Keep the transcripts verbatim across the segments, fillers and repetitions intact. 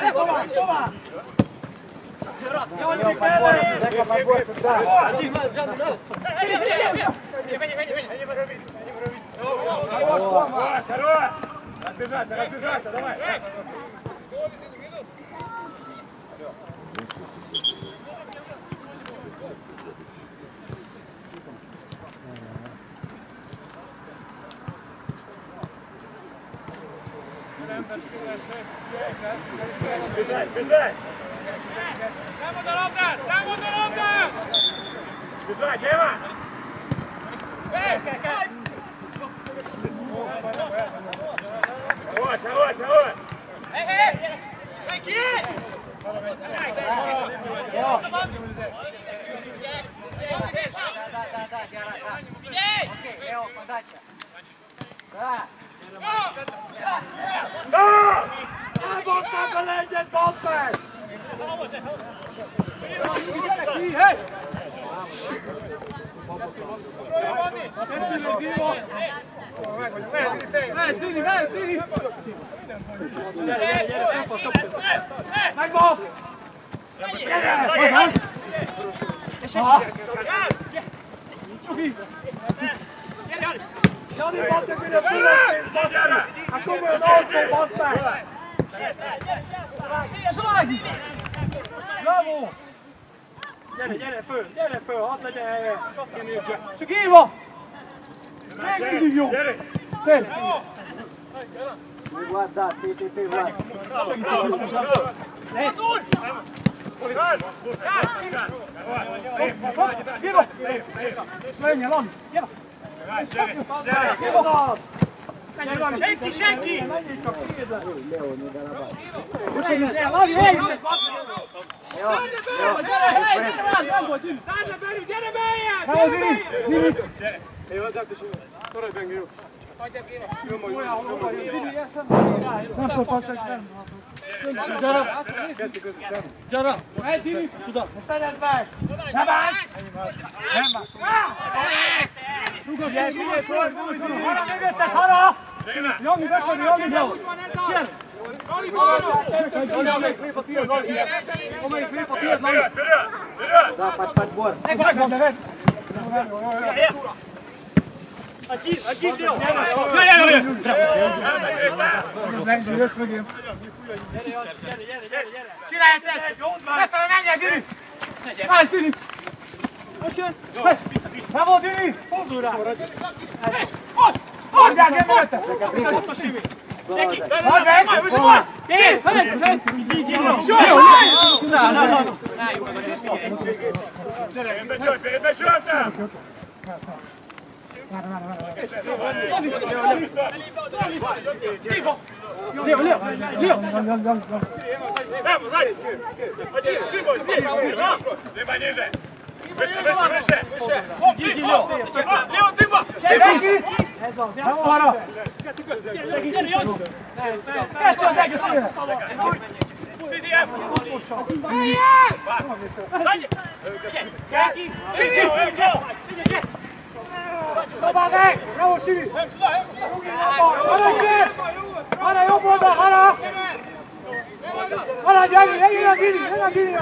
Tovább, tovább! Jancsi, bele! Dimas, Janu, nas! Menj, menj, menj, menj! Хорош, хорош! Разбежаться, разбежаться, давай! Бежать, бежать! Там удаленно! Там удаленно! Бежать, лево! Хорош, хорош, хорош! Эй, эй! Эй, Nem basszál bele egyet, bassz meg! Megvan! Gyere! Jani, bassz meg minden fülesztész, bassz meg! Hát komolyan alszol, bassz meg! Bravo! Gyere, gyere föl, gyere föl, hadd legyen helye! Csak Éva! Még mindig jó! Szép! Vlad, da, té té té Vlad. Szép! Éva! Menjen, Lani! Éva! Éva az! Senki, senki! Menjél csak kézzel! Leo, ne darabás. Lani, elhiszed! Szárd le belül, gyere beljebb! Gyere beljebb! Jó, dajte się. Toraj będzie już. Nem szól passzak, nem. Gyere! Gyere! Megy, Dini! Csuda! Szerezd meg! Ne bánj! Nem bánj! Rugod, figyelj, figyelj, fordulj! Hara mögötted, Hara! Jani, befelé, Jani, Jani! Gyere! Jani, balra! Amelyik lép a tiéd, Lani! Amelyik lép a tiéd, Lani! Da, pați, pați, bor. Megvan, de vedd! Agil, agil, Leo! Jaj, jaj, jaj! Menj, jössz mögém! Gyere, gyere, gyere, gyere! Csinálj egy teszt! Befele, menjek, Dini! Állj, Dini! Hogy jön? Bravo, Dini! Fordul rá! Ott! Ott, gyere, mögötte! Ott a Simi! Senki! Majd meg! Majd! Kész! Így, így, Leo! Jó! Na, na, na! Na, jó, Én becsültem! Leo, Leo! Leo! Brawo, zajdź! Szybko, szybko! Chyba niżej! Wyższe, wyższe, wyższe! Idź, idź, Leo! Leo, cyba! Senki! Brawo, Hara! Kettő az egész éve! Dobál meg! Bravo, Simi! Hara, gyere! Hara, jobb oldal, Hara! Hara, gyere! Gyere a Dini! Gyere a Dini!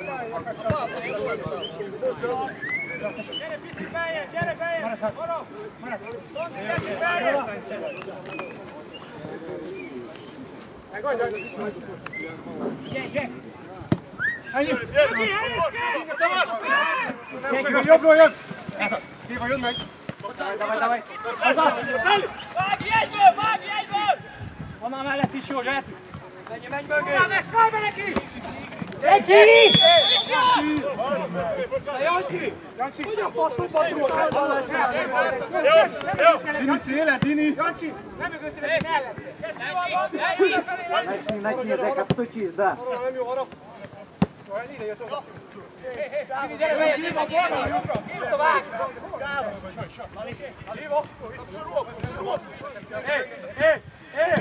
Gyere, picit beljebb! Gyere beljebb! Hara! Gyere beljebb! Megoldj, Jani! Gyere, gyere! Ennyi! Jogi, helyezkedj! Jobbról jön! Éva, jön meg! Давай, давай! Vágj egyből! Vágj egyből! Onnan mellett is jó, jöhet! Menj, menj mögé! Onnan meg, szállj be neki! Neki! Jancsi! Jancsi! Hogyan faszomban tudsz elhalásni? Jó, jó! Dini, széle, Dini! Jancsi! Nem mögötted, hogy mellett! Начни, начни, дай как стучись, да. Nem jó, Hara! Dini, gyere, menj! Hívva, borra! Hívva, vágj! Hívva! Hé, hé, hé!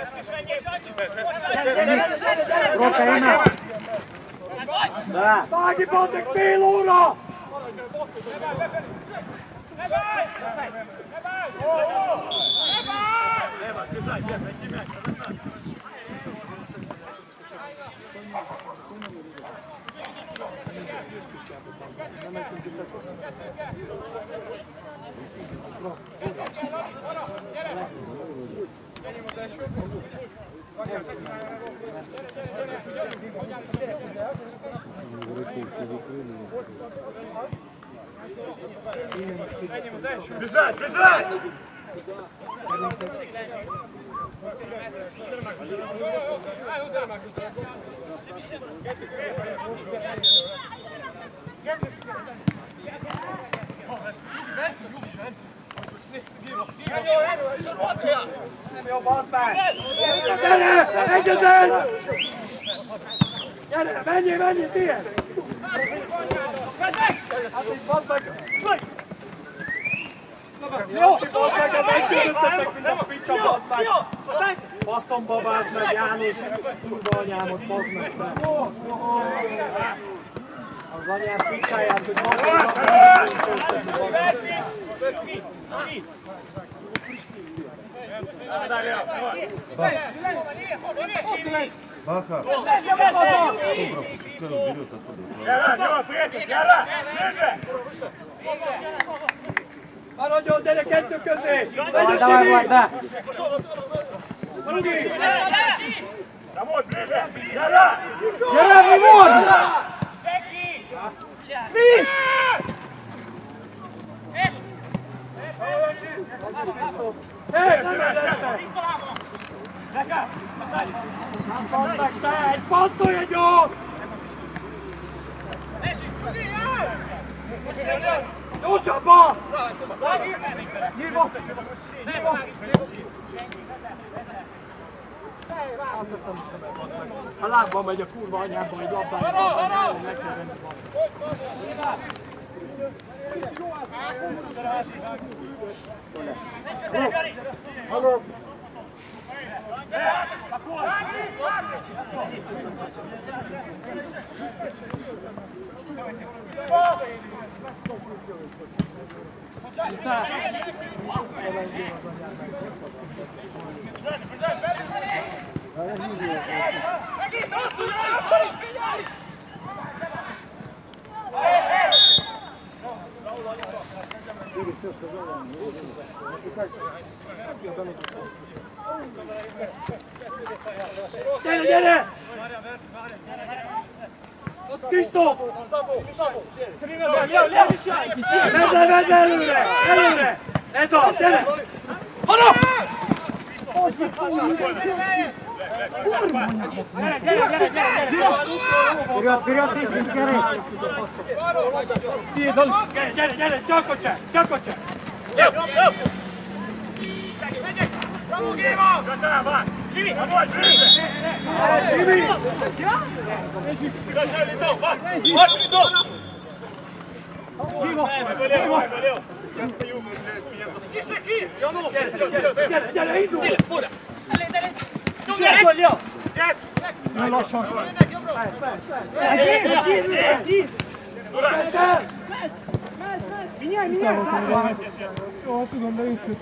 Просто имя. Да. Vágj, basszeg, fél óra! és picsába, nem ez úgy beteszem. Бежать, бежать! Nem jó, bassz meg! Gyere! Egyezen! Gyere, menjél, menjél, tiéd! Hát így bassz meg! Jócsi, bassz meg, de megközöttetek, mint a picsa, bassz meg! Basszomba, bassz meg, János! Kurva anyámot, bassz meg, te! Az anyám picsáját, hogy basszomba, nem közötteni, bassz meg! Баха. Maradjon, gyere kettő közé! Давай, давай, давай, да! Maradj! Домой, ближе! Гора! Гера, вывод! Friss! Hé, nem edesse! Nem passz meg, te! Egy passzolj egy jót! Gyorsabban! Nyilva! Nyilva! Hát ezt nem hiszem el, bassz meg. A lábban megy a kurva anyába, egy labdára. Meg kell venni van. Halló! Gyere, gyere! Kristóf! Vedd le, vedd le előre! Előre! Ez az, gyere! Harap! Gyere, gyere, gyere, gyere! Вперед, вперед, ты, Финцеры! Gyere, gyere, gyere! Csalkocsák! Csalkocsák! Bravo, Géva! Köszönöm, Simi! Domoj, blíže! Simi! Köszönöm, Lito! Vaš, Lito! Géva! Géva! Kis neki! Janu! Gyere, gyere, gyere, indulj! Siess, Leo! Nagyon lassan! Egy év, egy év, egy év! Mindjárt, mindjárt! Jó, tudom, de ütkött.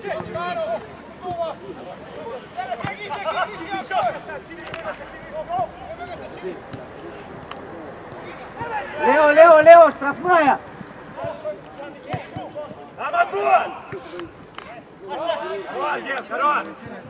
Лео, Лео, Лео, штрафная! Аматон! Давай, Ген, хорош!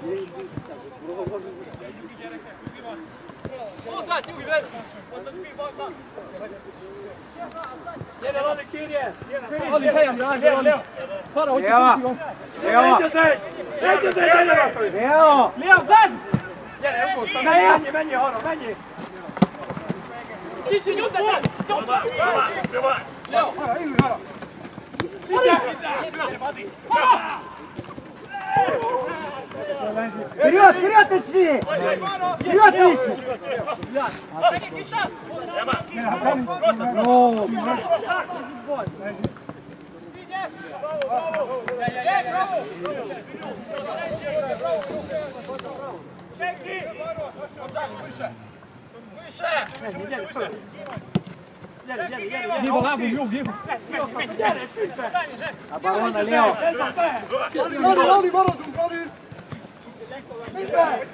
Gyere, Lali, kérjen! Lali, helyemre állj, Lali! Fara, hogy Leo! Leo! Egy az egy! Egy az egy, gyere már föl! Leo! Leo, vedd! Gyere, ugortam, menjél, menjél arra, menjél! Kicsi, nyomd el! Давай, давай! Leo, arra, ülj arra! Вперед, вперед, точнее! Вперед, Миша! Ну, Géva, lábunk, jó, Géva! Gyere, szűnte! оборона, Лео! Lali, Lali, maradunk, Lali!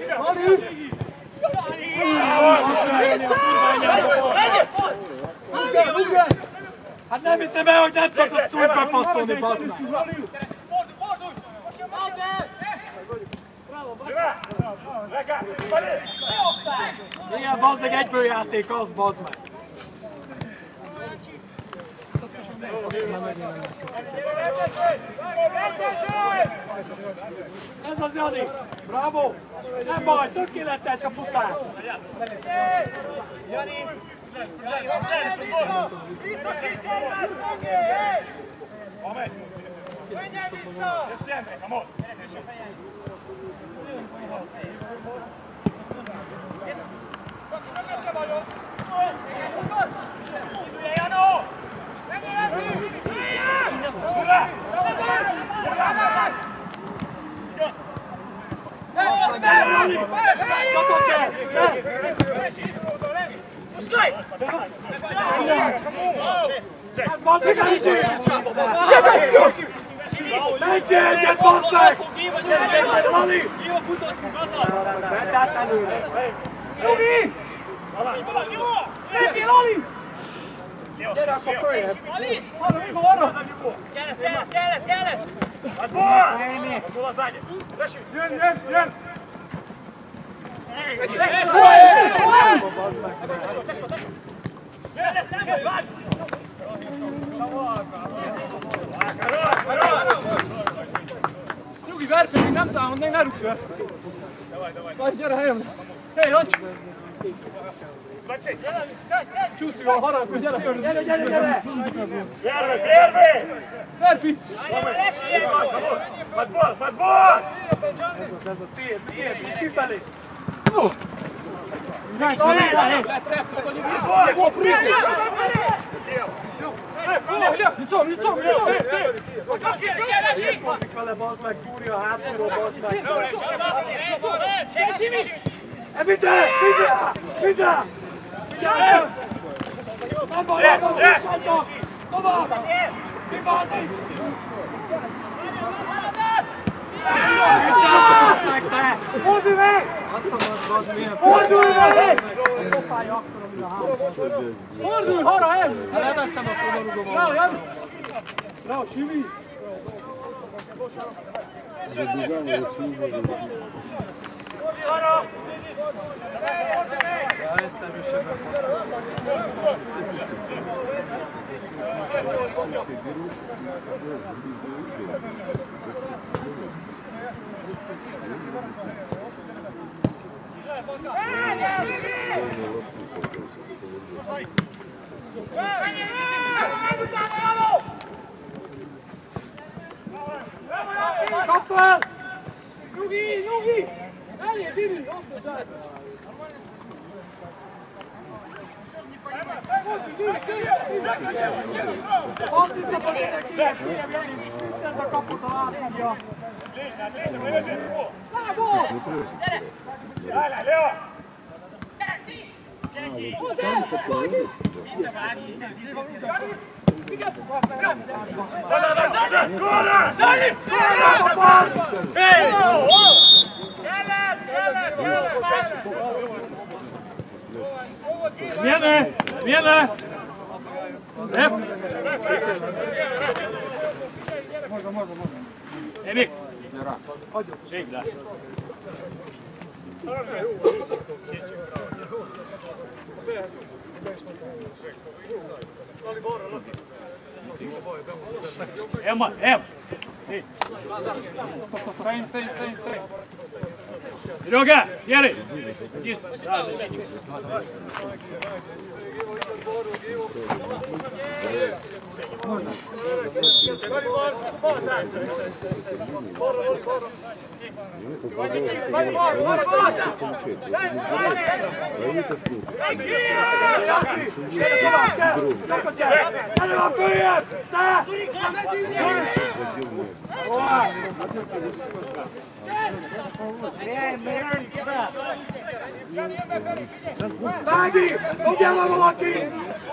Lali! Hát nem hiszem el, hogy nem tudod azt úgy bepasszolni, bazd meg! Igen, bazd meg, egyből játék az, bazd meg! Ez az Jani! Bravo! Nem baj, tökéletes a futás! Jani! Menjen vissza! Menj egyet, bassz meg! Lali! Vedd át előre! Jogi! Lépjél, Lali! Gyere akkor följebb! Arra, mikor, arra! Kellesz, kellesz, kellesz, kellesz! Hát bol! Bol az ágy! Jön, jön, jön! Nyugi, verj pedig, nem támad, még ne rúgj ezt! Vagy, gyere helyemre! Hé, Lacs! Csúszj a harangos, gyere! Gyere, gyere, gyere! Férve, férve! Verpi! Majd bol, majd bol! Ez az, ez az, tiéd, tiéd, és kifelé! Dai, dai, dai! Nyitom, nyitom, nyitom! Baszik vele, bazd meg, fúrja a hátulról, bazd meg! Vidd el! Vidd el! Vidd el! Nem baj, nem baj, nincsen csak! Tovább! Kibászik! Nincs bazd meg, te! Fordulj meg! Azt mondod, bazd milyen Fordulj meg! Fordulj, harra el! Leveszem, azt oda rugom. Bravo, Jan! Bravo, Simi! Ja, ezt erősebben passzol. Kap fel! Nyugi, nyugi! Eljé, Dini! Azt hiszem, hogy mindenki legkülönbözőbb, Jani! Viszont a kaput, ha átadja! Bravo! Gyere, Leo! Hozzá! Fogj! Góra! Zsani! Bravo, passz! Hey! Kellett, kellett, kellett! Viene! Viene! Szép! Érik! Ség le! Emma, Em! Стоим, стоим, стоим, стоим! Серега, серый! Иди сразу, ищи. Vági! Dobjál valaki!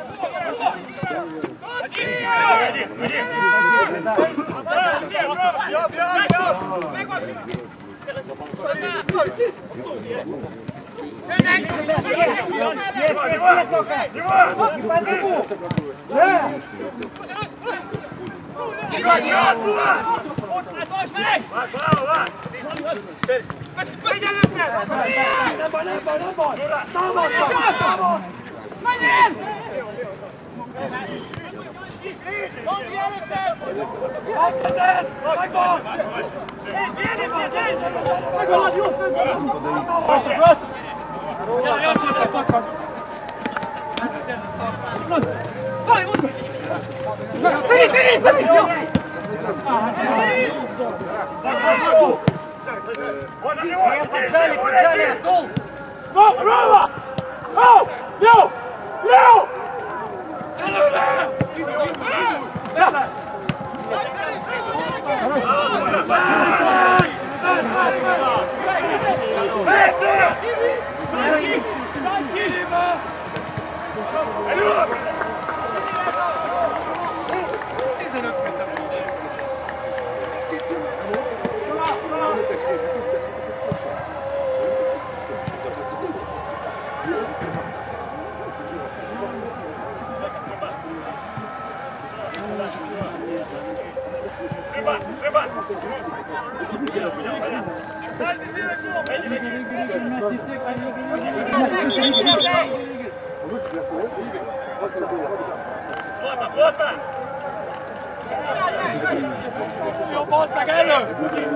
Jobb, jobb, jobb! Jó, bassz meg elő!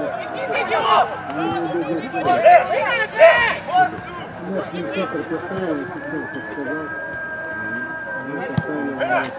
Знаешь, не все противостояние, система подсказать. Мы поставили вместе.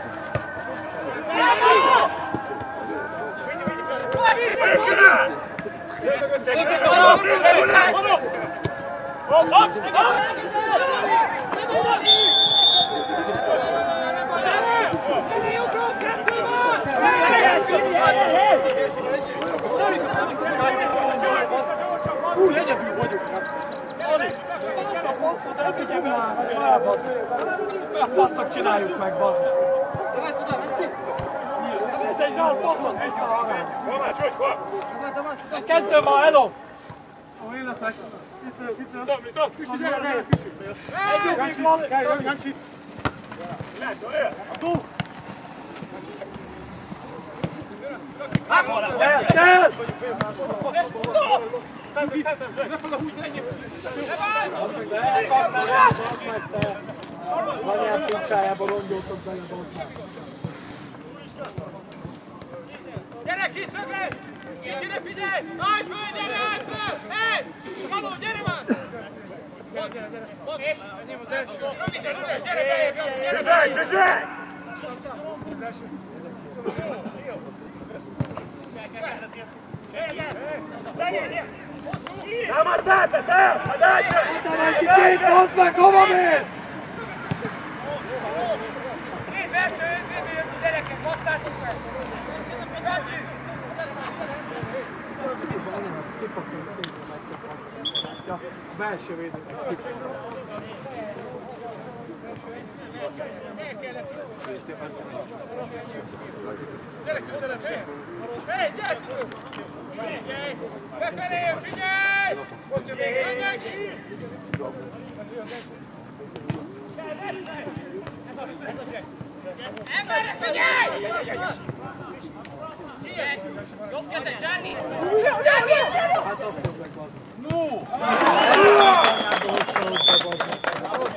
Basznak csináljuk meg, bazd! Ez egy rossz basszot vissza! Kettő van, hello! Ahol én leszek. Itt, itt, itt. Küsi, gyere, gyere, Küsi! Egy jobbik van! Jancsi! Csel, csel! Az anyám pincsájába rongyoltok bele, bazd meg. Gyere, kis szögre! Kicsi, ide figyelj! Állj föl, gyere, állj föl! Hé! Való, gyere már! Gyere, gyere! És? Enyém az első! Röviden, üres, gyere bejebb, gyere bejebb! Község! Támadj, tetszett el! Majd elcsön! Utána két, baszd meg, hova mész? Két verső, öt jött a gyerekek, basszátok meg! Bácsi! A belső védőnek kifejezett. Gyere közelebb, se! Hé, gyere! Figyelj! Befelé, figyelj! Bocsi, még menjek! Emberre, figyelj! Jobb kezed, Gianni! Hát azt hozd meg, bazd meg. No! Anyába hozta ott be, bazd meg.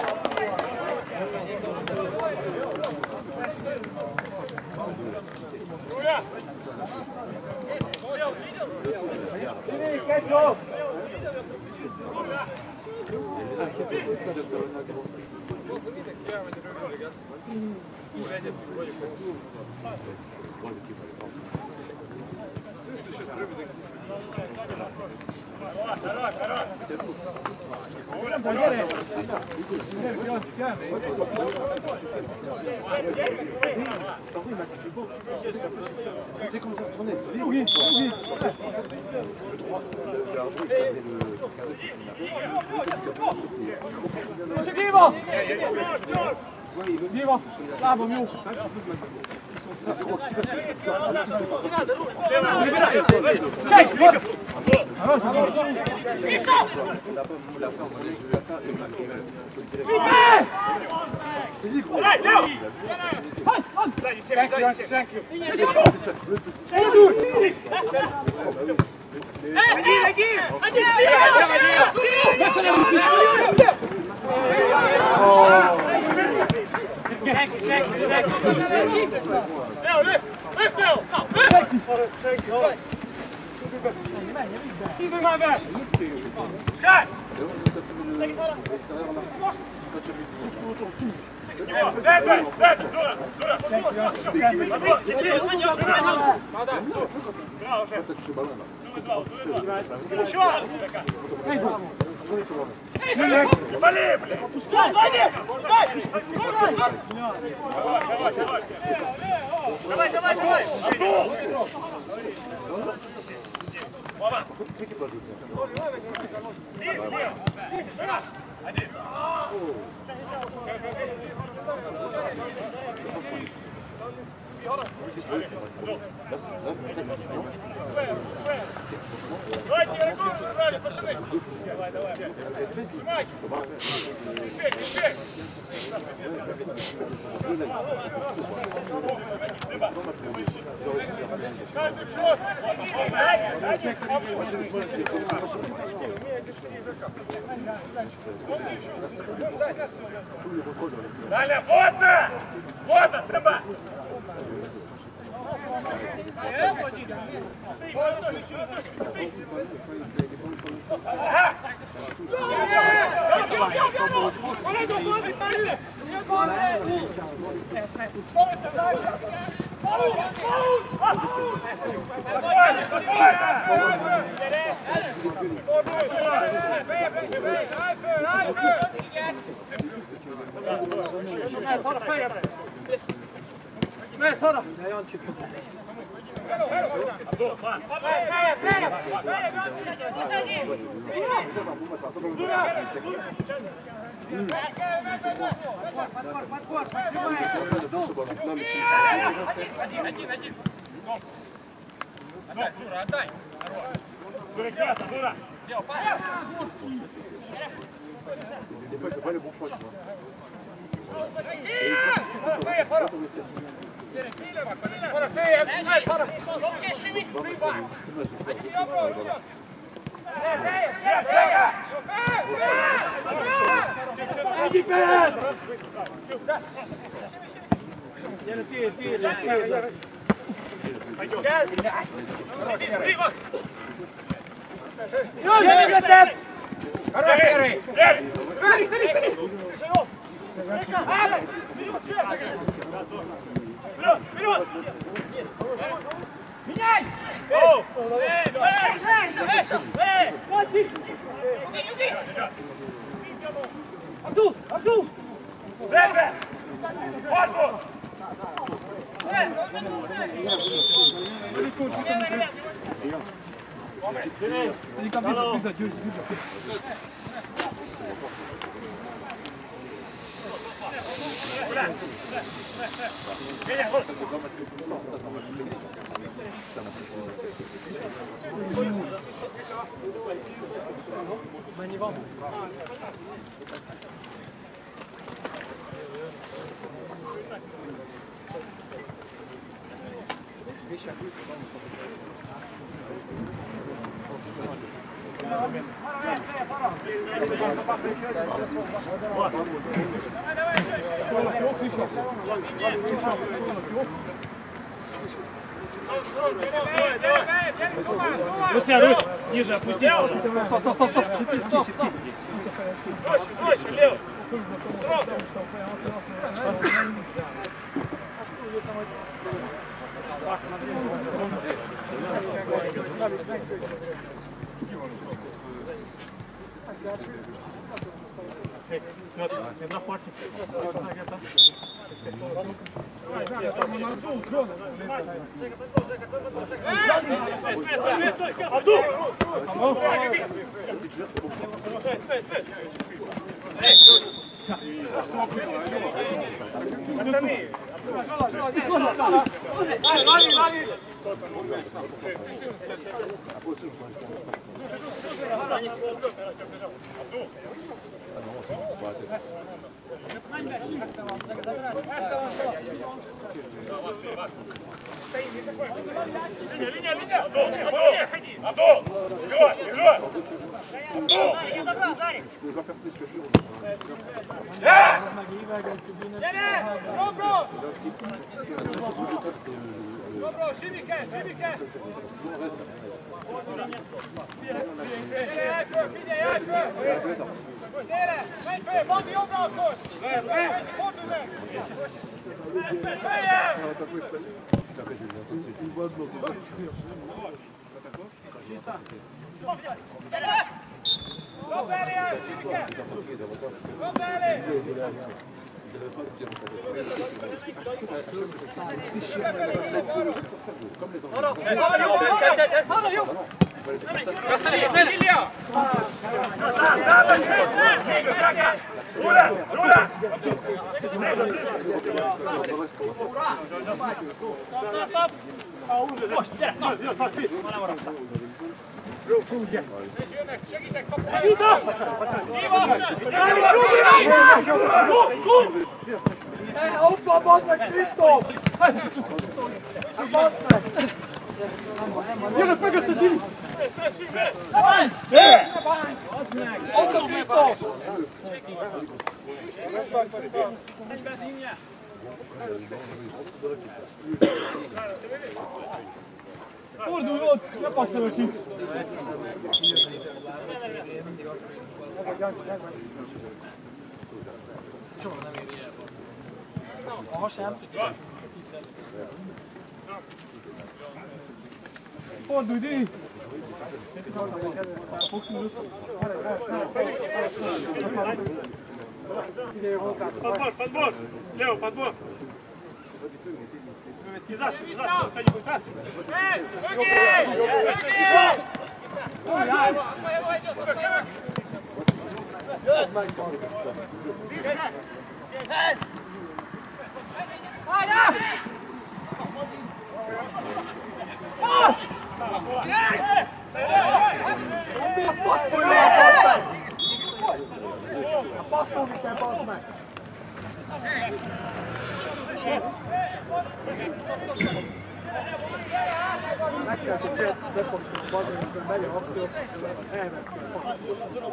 Viva! Viva! Lábam jó! Csej! Один, один! Один! Давай, давай, давай! Давайте, рекорд забрали, пацаны! Давай, давай. Снимай! Теперь, теперь! Далее, водно! Водно, Сэмба! Один, один, один. Отдай, Дура, отдай. Дура, красо, Дура. Дело, парень. Хороший! Смотри, смотри, смотри! Вперед, вперед! Меняй! Абдул! Абдул! Зебе! Форбу! Руся, Русь, ниже опусти. Стоп, стоп, стоп, стоп. Стоп, стоп. Жестче, жестче, лево. Смотри, на форте. Пацаны, Lani, Lani! Линия, линия! Абдул! Вперед, вперед! Абдул! Добро! Добро, Шибике, Шибике! Ott van, bassz meg, Kristóf! Bassz meg! Jönnek mögötted, Dini! Ott van, Kristóf! Fordulj ott, ne passzolj ki! Aha, sem. Fordulj, Dini! Подбор, подбор! Лево, подбор! Назад, назад, Танюха, назад! Эй, Passzolni kell, bassz meg! Megcsinált a csinált, és bepasszolni, bazd meg, és megy a akció, elveszti a passzot.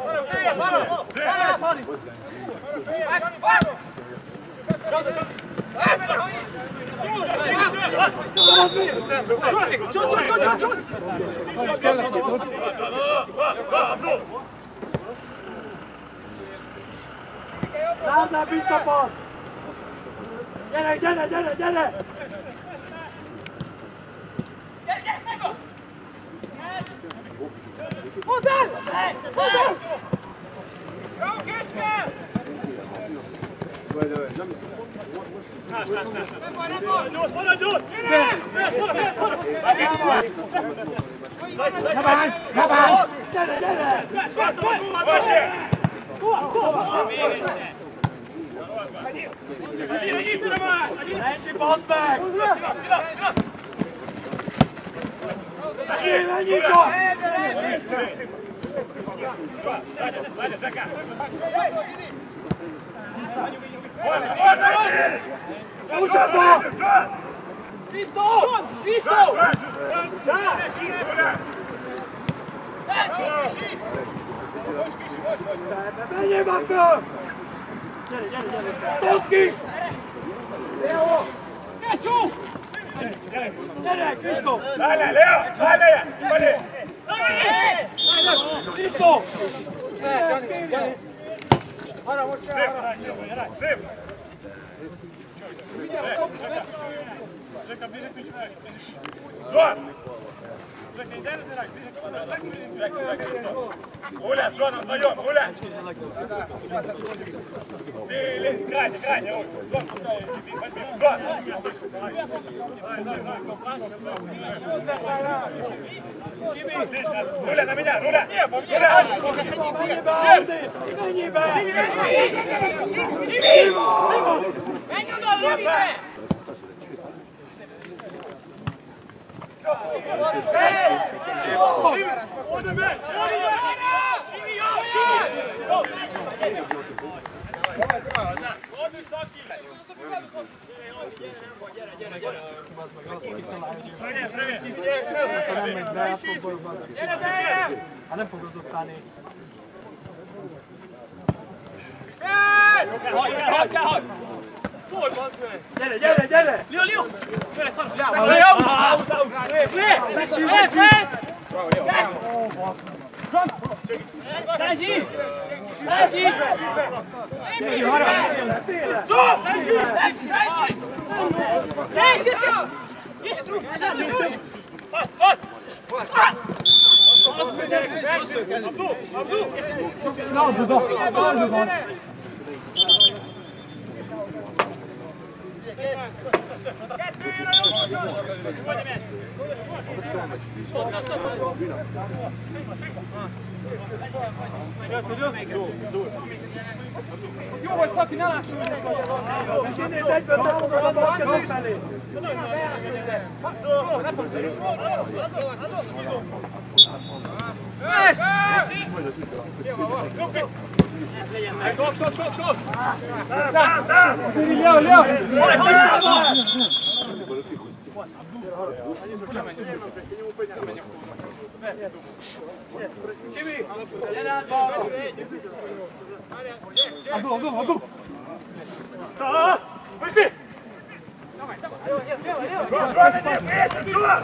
Szállnál vissza, passz! Gyere, gyere, gyere, gyere! Hozzá! Hozzá! Jó, kicske! Ne bánj! Ne bánj! Gyere, gyere! Menj, bazd meg! Menj, menj, csak! Húzsadba! Visztó! Visztó! Menjél már föl! Gyere, gyere, gyere! Szólsz ki! Leo! Kecsó! Gyere, Kristóf! Várj le, Leo! Várj le! Várj le! Kristóf! Gyere! Arra, most kell, arra! Szép! Zsolt! Гуля, Зона, вдвоем, Гуля! Ты лезь, крайне, крайне, ой, Зон, пускай, возьми, Зон! Гуля, на меня, Гуля! Гуля! Ha nem fog az ottani. Gyere, gyere, gyere! Leo, Leo! Gyere, szarul! Leo! Lázsi! Lázsi! Gyere, harag! Széle! Jó vagy, Szaki, ne lássuk! És innét egyből támogat a bal kezek felé! Sok, sok, sok, sok! Leo, Leo! Csimi! Gyere át balra! Adó, adó, adó! Пошли! Гол, гол, иди, гол!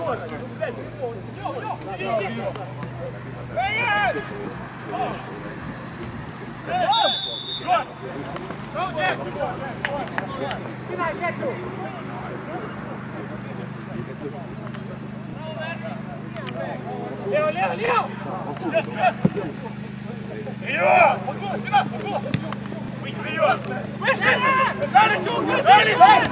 Leo, Leo, Leo! Вперед! Вперед! Выше! Дали чук! Дали!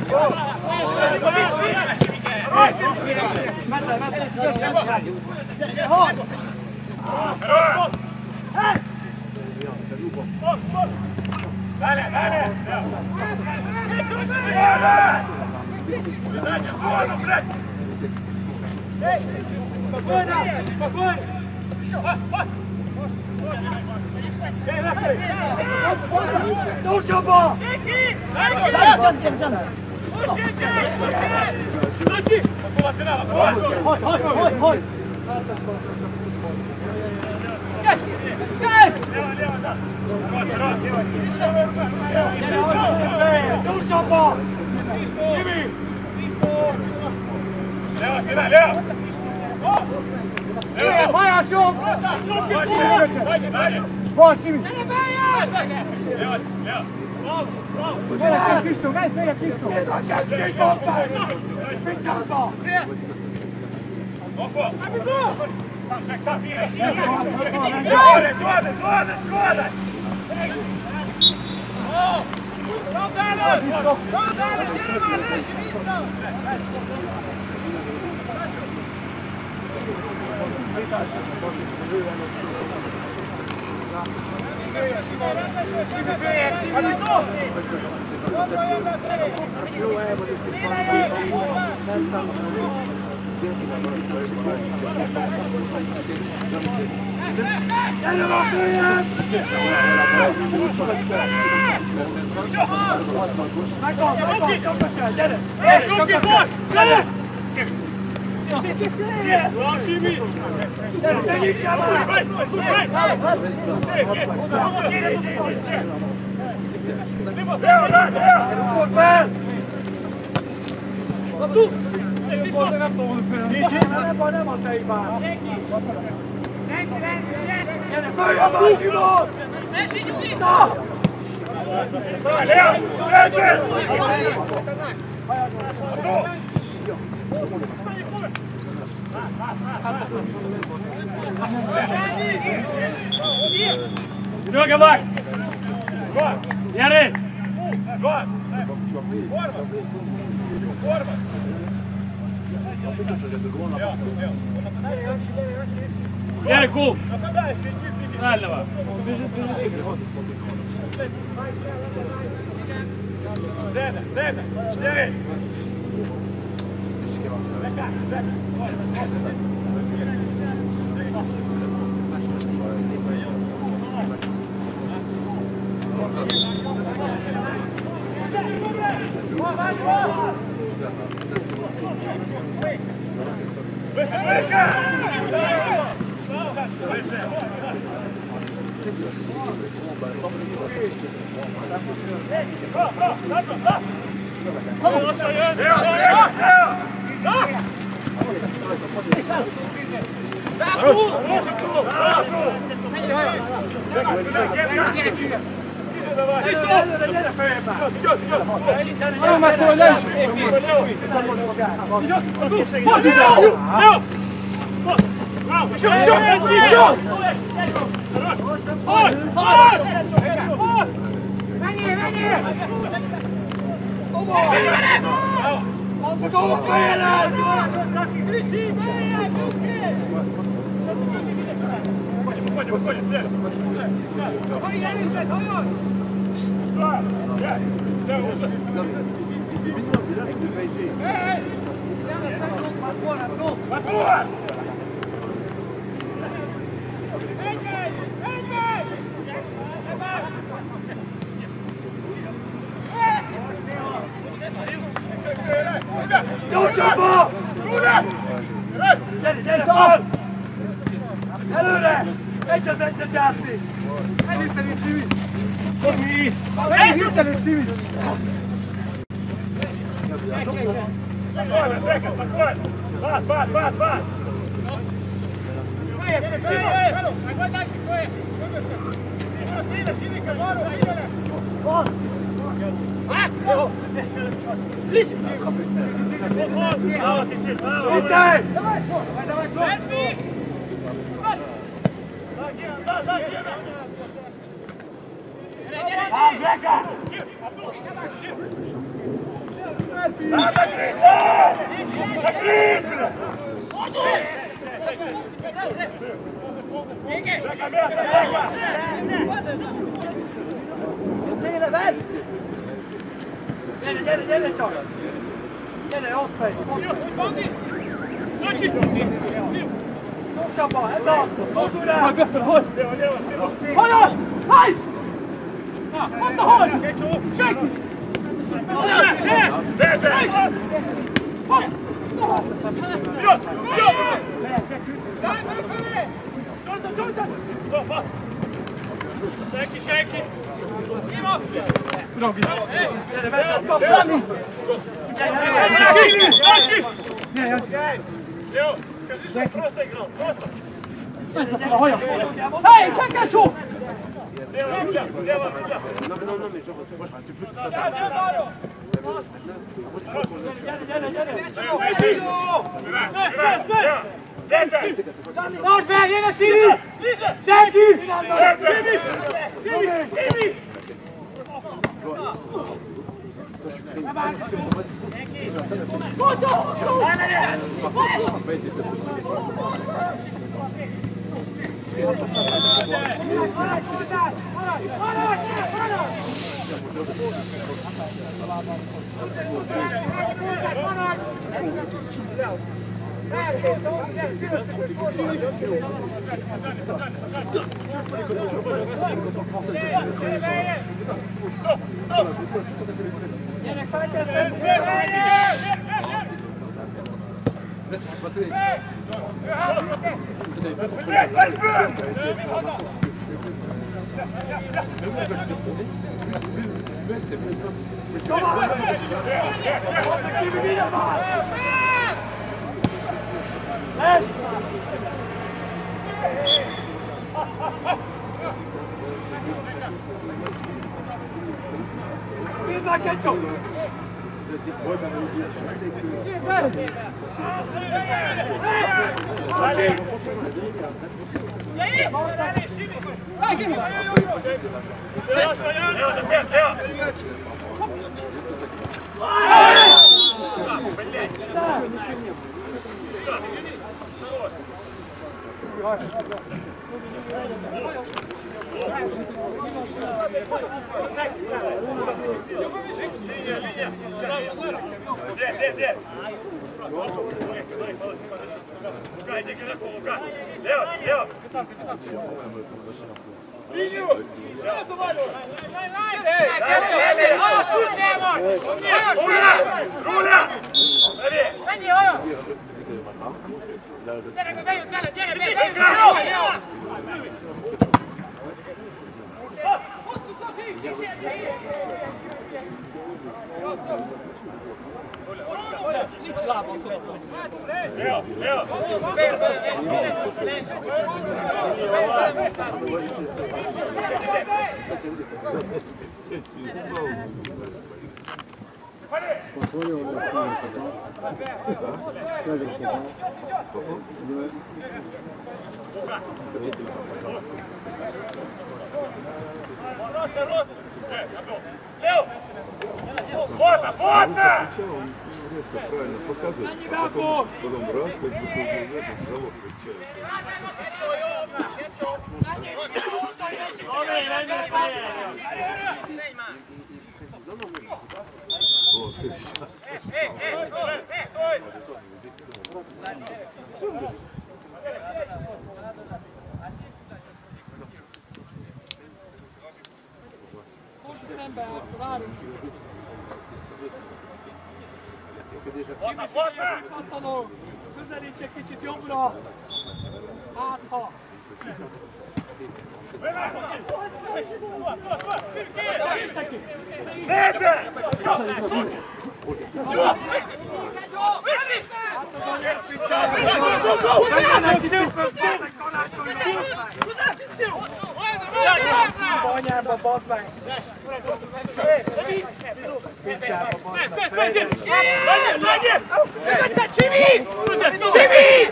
Далее, далее! Зону, блядь! Спокойно! Спокойно! Душа бал! Душа бал! Лево, сюда, лево! Leo, pályások! Bal, Simi! Лево, лево! Gyere, Kristó, menj, menj, Kristó! Ficsálta! Opa! Сам, шаг, сам, Игорь! Зоны, зоны, зоны, складай! Szabdálod! Szabdálod! Gyere már, Lázsi, vissza! Jó, el vagyok itt baszban, nem számolom. Gyere már, följön! Megvan, megvan, csapkassál, gyere! Csapkassál, gyere! Gyere, segítsál már! Rúgod fel! Nem baj, nem a te hibád! Gyere, följön már, Simon! Na! Leo, Druga bak! Gyere! Gyere, Kó! Mellé van! Zene, Zene, gyere! Gyorsabban! Gyere, gyere, fel! Előre! Egy az egyet játszik! Elhiszem itt Simi! Tomi! Elhiszem itt Simi! Várj, várj, várj, várj! Vitej! Gyere, gyere, gyere csak! Gyere, rossz fej! Gyorsabban, ez az! Mozdulj rá! Hajós! Hajj! Mondd a hol! Senki! Senki, senki! Ima! Gyere, vetted, kap! Jani! Jó! Köszönjük, prosta igram! Prosta! A haja! Hej, csekkel csó! Tartsd meg, jön a Siri! Senki! Siri! Siri! Mindjárt ketchup! Где, где, где? Лука, иди к игроку, Лука. Лево, лево. Линию! Лево, заваливай! Руля! Руля! Лево, лево! Посмотрел на кадр попал. Кадр попал. Лево! Плотно, плотно! Резко правильно показывает, а потом, потом раз, как будто уже залог получается. Вот, сейчас. Kattanó, közelíts egy kicsit jobbra. Hátha. Nézze! Anyába, bazd meg! Picsába, bazd meg! Menjél, menjél! Mögötted, Csimi! Csimi!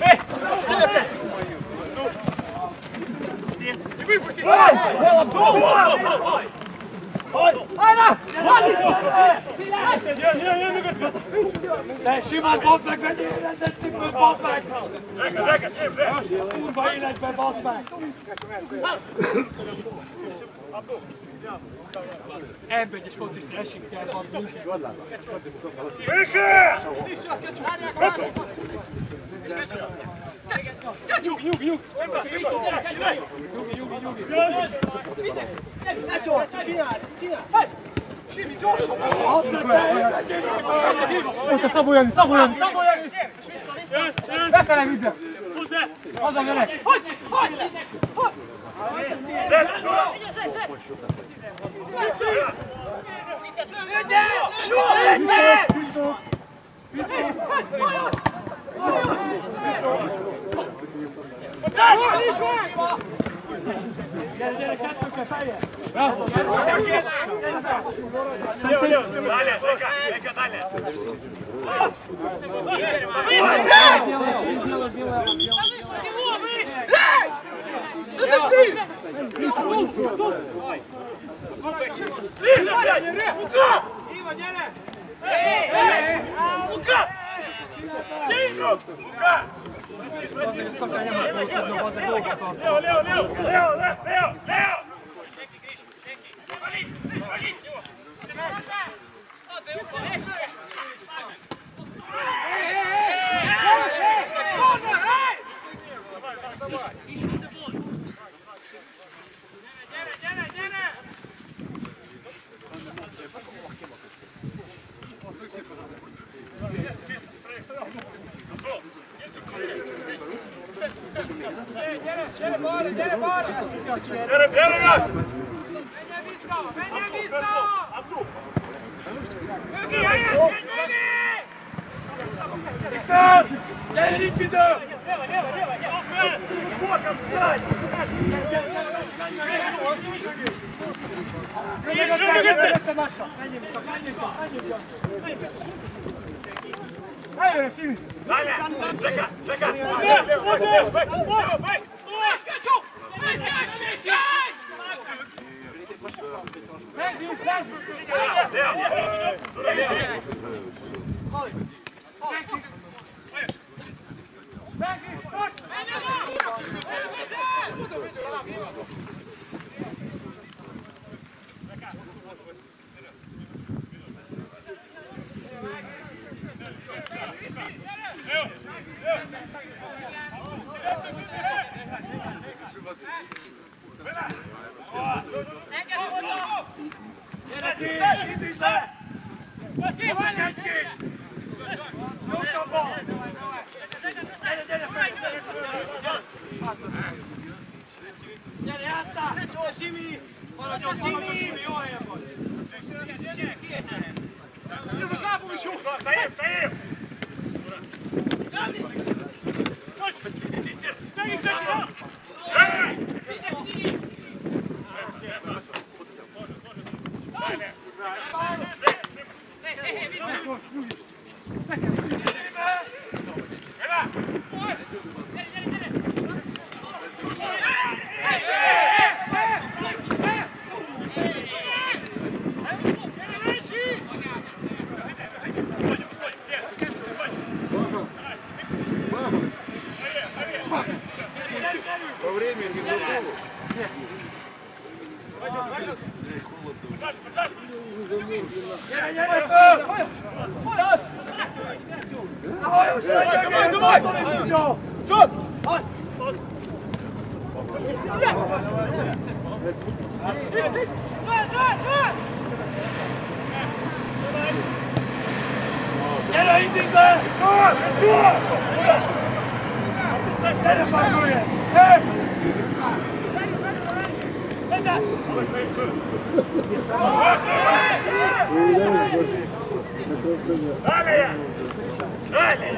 Hajrá! Jön, jön, jön mögötted! Te simán, bazd meg, menjél rendeztükből, bazd meg! Reked, reked, reked! Kurva életben, bazd meg! Ebbe egyes focista esik kell, bazd meg! Reked! Nyugi, nyugi, nyugi! Nyugi, nyugi, nyugi! Ott a Szabó Jani, Szabó Jani, Szabó Jani! Befele vidd le! Haza gyerek! Hogy? Hogy? Hogy? Gyere, gyere, kettőkkel feljel! Лево, лево, далее, Река, Река, далее. Ближе, блядь! Лука! Ива, gyere! Лука! Лука! Лука! Azért szakán nem akarok tudni, az egy dolgot tartom. Leo, Leo, Leo! Leo, Leo, Leo! Leo! Gyere, gyere, gyere! Menjen vissza! Menjen vissza! Mögi, helyezkedj, Mögi! Viszont! Gyere, nincs idő! Előre, Simi! Далее! Жека, Жека! Лево, лево, vai! Лево, vai! Стоим, стоим! По времени другого. Gyere, indítsd le! Gyere, fagolj! Hey! Уверяю, больше на красоте. Далее! Далее!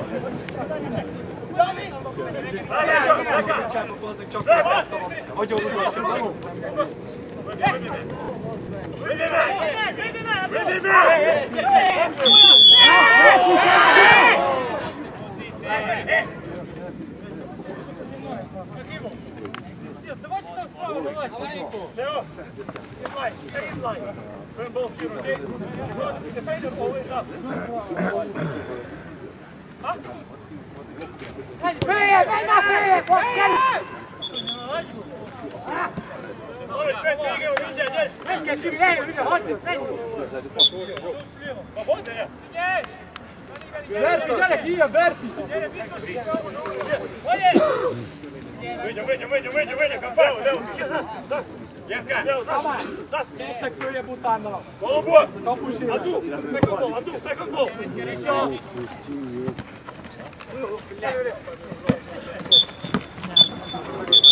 Давайте там справа, давайте. Лео, Ивлай, Ивлай. Фэмбол в окей? Дефендер, always up. Бей, бей на бей, пускай! Ой, Трент, беги, увидя, дядь. Бей, бей, бей, ходь, бей. Свобода, я. Берти, Ярик, Ія, Берти! Выйдем, выйдем, выйдем, выйдем, выйдем, компания, Лео, иди за спину, за спину. Янка, Лео, за спину, за спину. Так то є Бутанова. Голубок, Капушин. Аду, second ball, Аду, second ball. Свести ее.